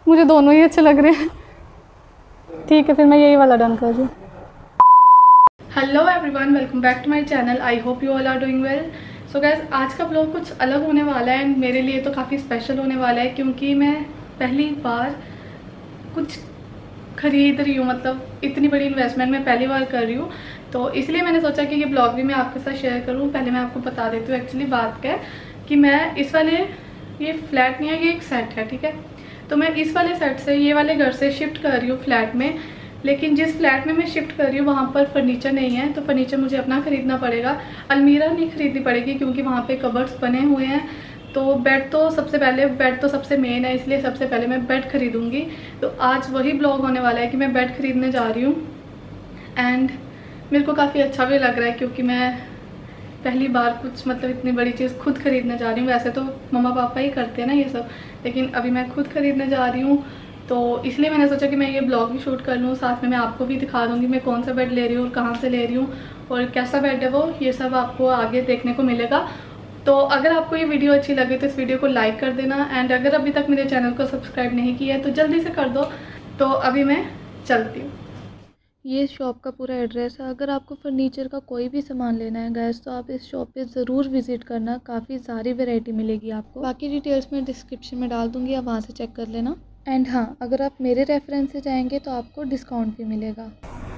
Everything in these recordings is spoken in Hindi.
मुझे दोनों ही अच्छे लग रहे हैं। ठीक है, फिर मैं यही वाला डन कर रही हूँ। Hello everyone, welcome back to my channel. I hope you all are doing well. So guys, आज का ब्लॉग कुछ अलग होने वाला है एंड मेरे लिए तो काफ़ी स्पेशल होने वाला है, क्योंकि मैं पहली बार कुछ खरीद रही हूँ। मतलब इतनी बड़ी इन्वेस्टमेंट मैं पहली बार कर रही हूँ, तो इसलिए मैंने सोचा कि ये ब्लॉग भी मैं आपके साथ शेयर करूँ। पहले मैं आपको बता देती हूँ एक्चुअली बात क्या है, कि मैं इस वाले, ये फ्लैट नहीं है, ये एक सेट है, ठीक है। तो मैं इस वाले सेट से ये वाले घर से शिफ्ट कर रही हूँ फ्लैट में, लेकिन जिस फ्लैट में मैं शिफ्ट कर रही हूँ वहाँ पर फर्नीचर नहीं है, तो फर्नीचर मुझे अपना ख़रीदना पड़ेगा। अलमीरा नहीं खरीदनी पड़ेगी क्योंकि वहाँ पे कबर्ड्स बने हुए हैं। तो बेड तो सबसे मेन है, इसलिए सबसे पहले मैं बेड खरीदूँगी। तो आज वही ब्लॉग होने वाला है कि मैं बेड खरीदने जा रही हूँ एंड मेरे को काफ़ी अच्छा भी लग रहा है, क्योंकि मैं पहली बार कुछ मतलब इतनी बड़ी चीज़ खुद खरीदने जा रही हूँ। वैसे तो मम्मा पापा ही करते हैं ना ये सब, लेकिन अभी मैं खुद खरीदने जा रही हूँ। तो इसलिए मैंने सोचा कि मैं ये ब्लॉग भी शूट कर लूँ, साथ में मैं आपको भी दिखा दूँगी मैं कौन सा बेड ले रही हूँ और कहाँ से ले रही हूँ और कैसा बेड है वो, ये सब आपको आगे देखने को मिलेगा। तो अगर आपको ये वीडियो अच्छी लगे तो इस वीडियो को लाइक कर देना एंड अगर अभी तक मेरे चैनल को सब्सक्राइब नहीं किया है तो जल्दी से कर दो। तो अभी मैं चलती हूँ। ये शॉप का पूरा एड्रेस है। अगर आपको फर्नीचर का कोई भी सामान लेना है गैस, तो आप इस शॉप पे ज़रूर विज़िट करना। काफ़ी सारी वैरायटी मिलेगी आपको। बाकी डिटेल्स मैं डिस्क्रिप्शन में डाल दूँगी, आप वहाँ से चेक कर लेना। एंड हाँ, अगर आप मेरे रेफरेंस से जाएंगे तो आपको डिस्काउंट भी मिलेगा।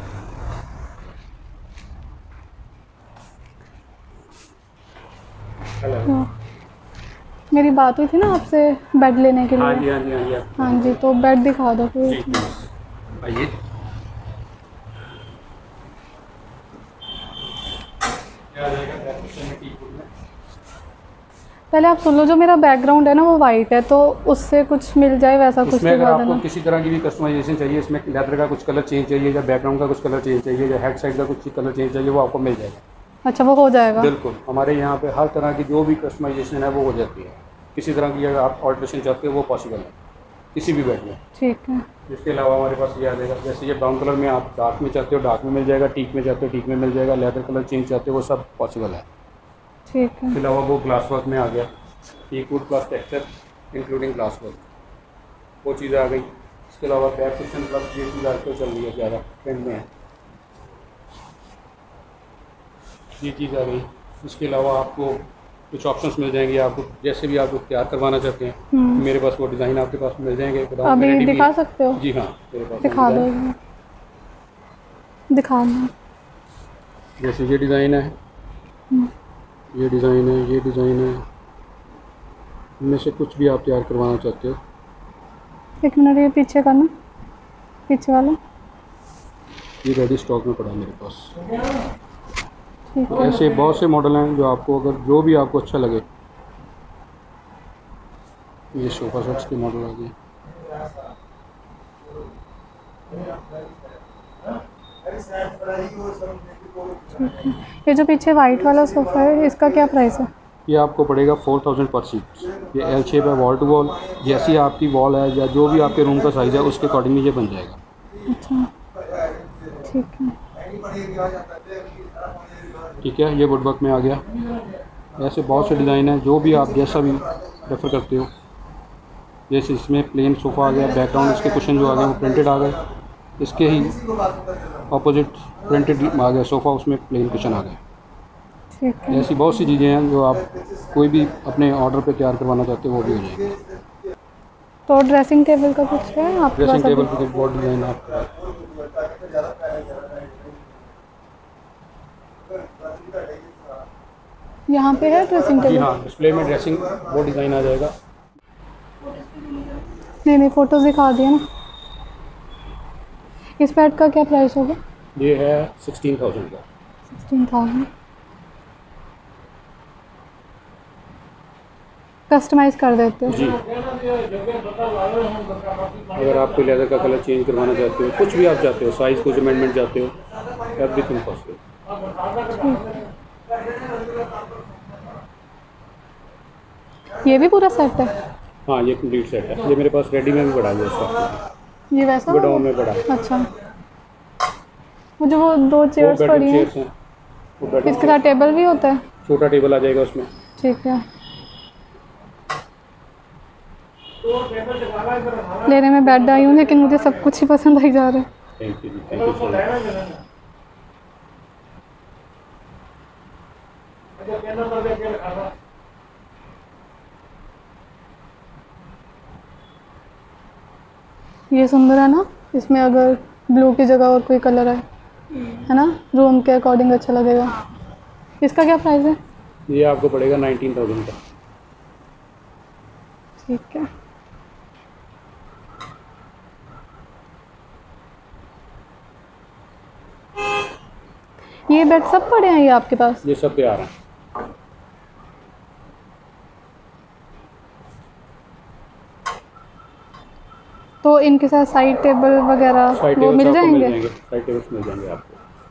हेलो, मेरी बात हुई थी ना आपसे बेड लेने के लिए। हाँ जी हाँ जी हाँ जी हाँ जी, तो बेड दिखा दो फिर। आइए। पहले आप सुन लो, जो मेरा बैकग्राउंड है ना वो वाइट है, तो उससे कुछ मिल जाए वैसा कुछ इसमें अगर दिखा आपको देना। किसी तरह की भी कस्टमाइजेशन चाहिए, इसमें लेदर का कुछ कलर चेंज चाहिए या बैकग्राउंड का कुछ कलर चेंज चाहिए या हेड साइड का कुछ कलर चेंज चाहिए, वो आपको मिल जाएगा। अच्छा, वो हो जाएगा। बिल्कुल, हमारे यहाँ पे हर तरह की जो भी कस्टमाइजेशन है वो हो जाती है। किसी तरह की अगर आप ऑल्ट्रेशन चाहते हो वो पॉसिबल है किसी भी बेड में। ठीक है। इसके अलावा हमारे पास ये आ जाएगा, जैसे ये ब्राउन कलर में आप डार्क में चाहते हो डार्क में मिल जाएगा, टीक में चाहते हो टीक में मिल जाएगा, लेदर कलर चेंज चाहते हो वो सब पॉसिबल है। ठीक है। इसके अलावा वो ग्लास वर्क में आ गया, teak wood plus texture including glass work, वो चीज़ आ गई। इसके अलावा बैक कुशन प्लस ये चीज़ आजकल चल रही है, ज़्यादा ट्रेंड में है, ये चीज़ आ गई। इसके अलावा आपको कुछ ऑप्शंस मिल जाएंगे, आपको जैसे भी आप तैयार करवाना चाहते हैं मेरे पास वो डिज़ाइन आपके पास मिल जाएंगे। अभी दिखा सकते हो? जी हाँ, मेरे पास दिखा दो, दिखा दो। जैसे ये डिज़ाइन है, ये डिज़ाइन है, ये डिज़ाइन है, इनमें से कुछ भी आप तैयार करवाना चाहते हो। एक मिनट, ये पीछे का ना, पीछे वाला ये रेडी स्टॉक में पड़ा है मेरे पास। ठीक है। ऐसे बहुत से मॉडल हैं जो आपको, अगर जो भी आपको अच्छा लगे। ये सोफ़ा सेट्स के मॉडल आ गए। ये जो पीछे वाइट वाला सोफ़ा है, इसका क्या प्राइस है? ये आपको पड़ेगा 4000 पर सीट। ये एल शेप है, वॉल टू वॉल, जैसी आपकी वॉल है या जो भी आपके रूम का साइज़ है उसके अकॉर्डिंग ये बन जाएगा। अच्छा, ठीक है। ठीक है, ये वुडवर्क में आ गया। ऐसे बहुत से डिज़ाइन हैं, जो भी आप जैसा भी रेफ़र करते हो। जैसे इसमें प्लेन सोफ़ा आ गया, बैकग्राउंड इसके कुशन जो आ गए वो प्रिंटेड आ गए, इसके ही ऑपोजिट प्रिंटेड आ गया सोफ़ा, उसमें प्लेन कुशन आ गए। ठीक है। ऐसी बहुत सी चीज़ें हैं जो आप कोई भी अपने ऑर्डर पे तैयार करवाना चाहते हो वो भी हो जाएगी। तो ड्रेसिंग टेबल का कुछ है आपके पास? ड्रेसिंग टेबल पे बहुत डिज़ाइन है आपके पास। यहाँ पे है ड्रेसिंग जी टेबल? हाँ, डिस्प्ले में ड्रेसिंग वो डिज़ाइन आ जाएगा। नहीं, फ़ोटोज़ दिखा दिया ना। इस बेड का क्या प्राइस होगा? ये है 16,000 का। 16,000। कस्टमाइज़ कर देते हो? जी, अगर आप कोई लेदर का कलर चेंज करवाना चाहते हो, कुछ भी आप चाहते हो, साइज़ कुछ अमेंडमेंट चाहते हो, एवरीथिंग पॉसिबल। ये भी पूरा सेट है? हाँ, ये कंप्लीट सेट है। ये मेरे पास रेडी में भी पड़ा है इसका, ये वैसा गोडाउन में पड़ा है। अच्छा, मुझे वो दो वो चेयर्स बेडरूम पड़ी हैं, चेयर्स हैं, वो बेडरूम इसके साथ टेबल भी होता है? छोटा टेबल आ जाएगा उसमें। ठीक है। लेने में बैठ आई हूँ, लेकिन मुझे सब कुछ ही पसंद आई जा रहा है। Thank you so much. ये सुंदर है ना, इसमें अगर ब्लू की जगह और कोई कलर है ना, रूम के अकॉर्डिंग अच्छा लगेगा। इसका क्या प्राइस है? ये आपको पड़ेगा 19,000 का। ठीक है। ये बेड सब पड़े हैं ये आपके पास? ये सब तैयार हैं। तो इनके साथ साइड टेबल वगैरह वो मिल जाएंगे? साइड टेबल्स मिल जाएंगे आपको।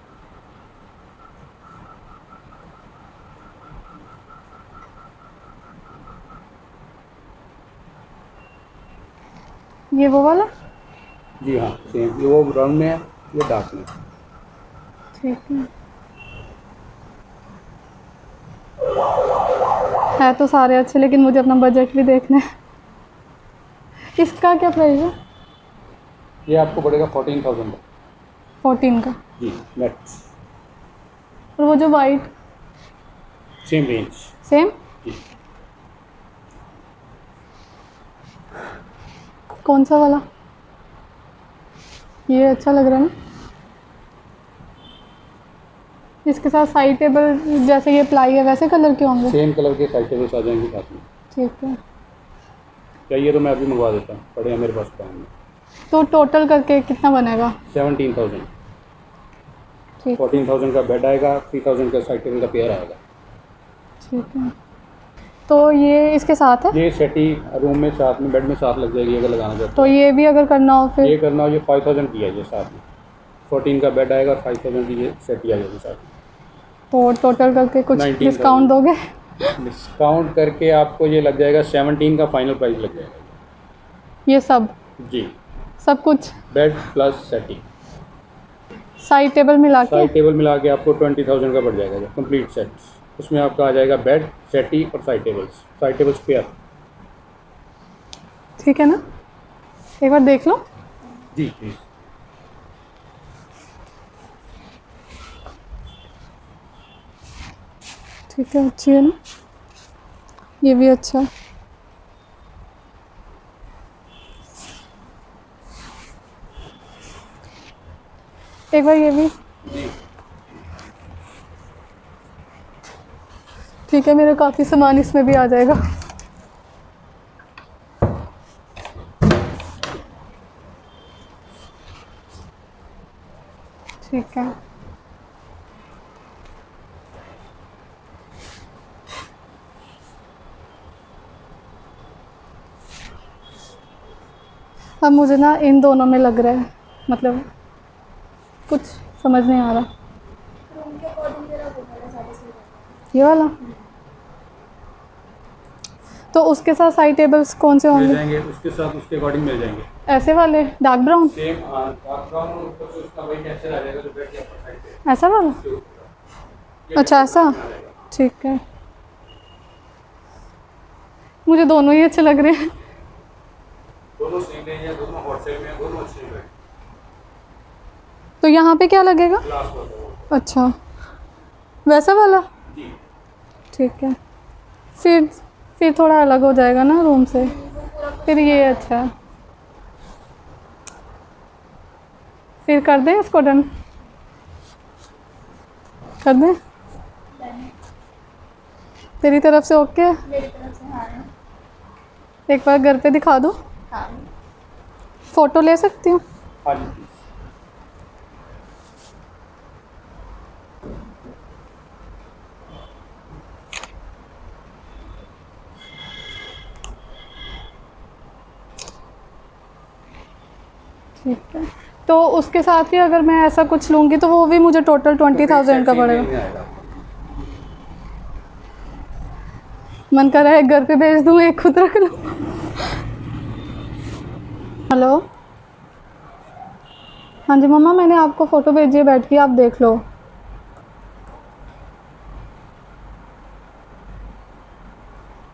ये वो वाला? जी हाँ सेम, ये वो ब्राउन में है, ये डार्क में। ठीक है तो सारे अच्छे, लेकिन मुझे अपना बजट भी देखना है। इसका क्या प्राइस है? ये आपको पड़ेगा 14,000 का। 14 का? जी नेट्स। और वो जो वाइट? Same range. सेम? जी। कौन सा वाला? ये अच्छा लग रहा है ना। इसके साथ साइड टेबल जैसे ये प्लाई है वैसे कलर के होंगे? सेम कलर के साइड टेबल्स आ जाएंगे साथ में। ठीक है। चाहिए तो मैं अभी मंगवा देता हूँ, पड़े हैं मेरे पास टाइम में। तो टोटल करके कितना बनेगा? 17,000। ठीक। 14,000 का बेड आएगा, 3,000 का साइड टेबल का पेयर आएगा। ठीक है। तो ये इसके साथ है? ये सेटी रूम में साथ में, बेड में साथ लग जाएगी अगर लगाना चाहते। तो ये भी अगर करना हो फिर? ये करना हो, ये 5,000 की है ये साथ में। 14 का बेड आएगा, 5,000 की ये सेटी आ जाएगी साथ में। तो टोटल करके कुछ डिस्काउंट दोगे? डिस्काउंट करके आपको ये लग जाएगा 17 का फाइनल प्राइस लग जाएगा। ये सब? जी सब कुछ bed plus setting side table मिला के? साइड टेबल मिला के आपको 20,000 का पड़ जाएगा जो कंप्लीट सेट। उसमें आपका आ जाएगा बेड, सेटी और साइड टेबल्स पेयर। ठीक है ना, एक बार देख लो। जी प्लीज़। ठीक है, अच्छी है ना, ये भी अच्छा है। एक बार ये भी। ठीक है, मेरा काफ़ी सामान इसमें भी आ जाएगा। ठीक है। अब मुझे ना इन दोनों में लग रहा है, मतलब कुछ समझ नहीं आ रहा। ये वाला? तो उसके साथ साइड टेबल्स कौन से होंगे? मिल जाएंगे उसके साथ, उसके अकॉर्डिंग मिल जाएंगे। ऐसे वाले dark brown? Same dark brown और ऊपर से उसका वही कैसे आ जाएगा जो बेड के ऊपर साइड पे। ऐसा वाला? अच्छा ऐसा, ठीक है। मुझे दोनों ही अच्छे लग रहे हैं। दोनों सेम रेंज है, दोनों हॉट सेल में है, दोनों अच्छे हैं। तो यहाँ पे क्या लगेगा? ग्लास वाला। अच्छा वैसा वाला? जी ठीक है। फिर थोड़ा अलग हो जाएगा ना रूम से, फिर ये अच्छा है। फिर कर दें इसको डन? कर दें? तेरी तरफ से ओके? मेरी तरफ से हाँ है। एक बार घर पे दिखा दो। हाँ फ़ोटो ले सकती हूँ? हाँ जी प्लीज। ठीक है। तो उसके साथ ही अगर मैं ऐसा कुछ लूँगी तो वो भी मुझे टोटल 20,000 का पड़ेगा? मन कर रहा है घर पे भेज दूँ, एक खुद रख लूँ। हेलो, हाँ जी मम्मा, मैंने आपको फ़ोटो भेजी है बेड की, आप देख लो।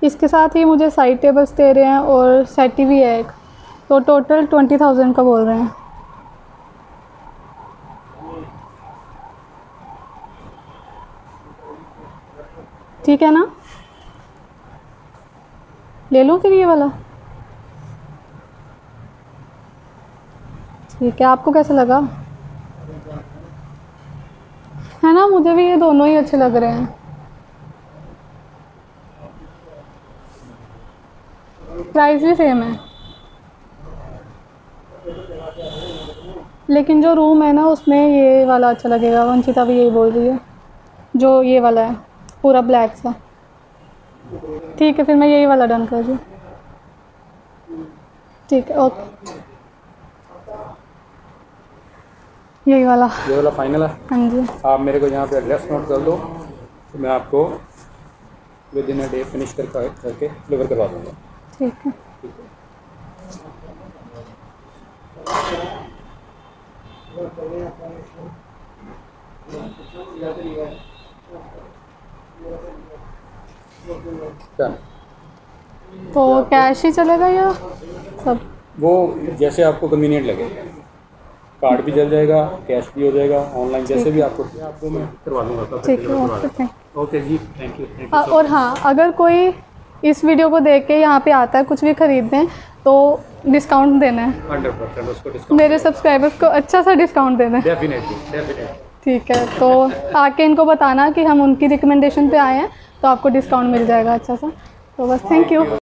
इसके साथ ही मुझे साइड टेबल्स दे रहे हैं और सेटी भी है एक, तो टोटल 20,000 का बोल रहे हैं। ठीक है ना, ले लूँ फिर ये वाला? ठीक है, आपको कैसा लगा? है ना, मुझे भी ये दोनों ही अच्छे लग रहे हैं। प्राइस भी सेम है, लेकिन जो रूम है ना उसमें ये वाला अच्छा लगेगा। वंशिता भी यही बोल रही है, जो ये वाला है पूरा ब्लैक सा। ठीक है, फिर मैं यही वाला डन कर रही हूँ। ठीक है, ओके, यही वाला। ये वाला फाइनल है? हाँ जी। आप मेरे को यहाँ पे एड्रेस नोट कर दो, तो मैं आपको within a day finish करके डिलीवर करवा दूँगा। ठीक है। तो कैश ही चलेगा या सब? वो जैसे आपको कन्वीनियंट लगे, कार्ड भी चल जाएगा, कैश भी हो जाएगा, ऑनलाइन जैसे भी आपको मैं करवा दूँगा। ठीक है, ओके जी, थैंक यू। और हाँ, अगर कोई इस वीडियो को देख के यहाँ पे आता है कुछ भी खरीदने, तो डिस्काउंट देना है 100% उसको डिस्काउंट, मेरे सब्सक्राइबर्स को अच्छा सा डिस्काउंट देना है। डेफिनेटली। ठीक है, तो आके इनको बताना कि हम उनकी रिकमेंडेशन पे आए हैं, तो आपको डिस्काउंट मिल जाएगा अच्छा सा। तो बस, थैंक यू।